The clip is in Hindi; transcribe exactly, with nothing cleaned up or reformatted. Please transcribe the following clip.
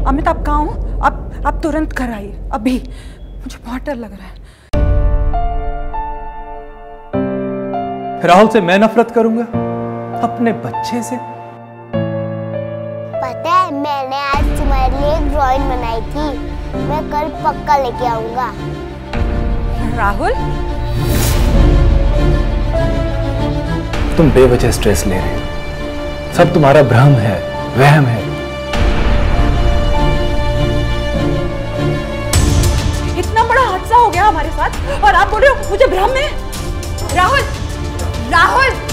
अमिताभ कहाँ हूँ? आप आप तुरंत घर आइए अभी, मुझे बहुत डर लग रहा है। राहुल से मैं नफरत करूंगा, अपने बच्चे से? पता है मैंने आज तुम्हारे लिए एक ड्राइंग बनाई थी, मैं कल पक्का लेके आऊंगा। राहुल, तुम बेवजह स्ट्रेस ले रहे हो, सब तुम्हारा भ्रम है, वहम है। इतना बड़ा हादसा हो गया हमारे साथ और आप बोल रहे हो मुझे भ्रम है? राहुल, राहुल